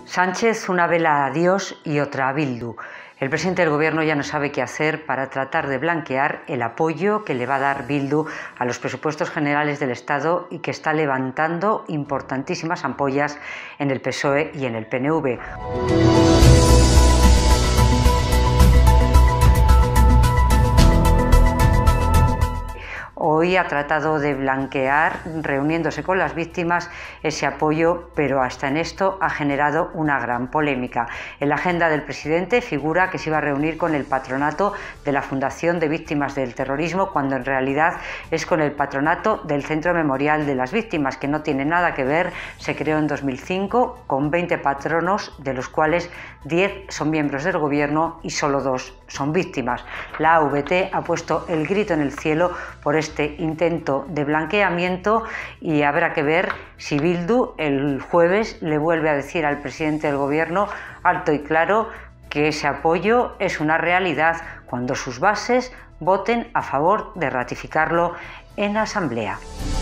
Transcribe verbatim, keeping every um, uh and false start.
Sánchez, una vela a Dios y otra a Bildu. El presidente del Gobierno ya no sabe qué hacer para tratar de blanquear el apoyo que le va a dar Bildu a los presupuestos generales del Estado y que está levantando importantísimas ampollas en el P S O E y en el P N V. Hoy ha tratado de blanquear, reuniéndose con las víctimas, ese apoyo, pero hasta en esto ha generado una gran polémica. En la agenda del presidente figura que se iba a reunir con el patronato de la Fundación de Víctimas del Terrorismo, cuando en realidad es con el patronato del Centro Memorial de las Víctimas, que no tiene nada que ver. Se creó en dos mil cinco con veinte patronos, de los cuales diez son miembros del Gobierno y solo dos son víctimas. La A V T ha puesto el grito en el cielo por este este intento de blanqueamiento y habrá que ver si Bildu el jueves le vuelve a decir al presidente del Gobierno alto y claro que ese apoyo es una realidad cuando sus bases voten a favor de ratificarlo en Asamblea.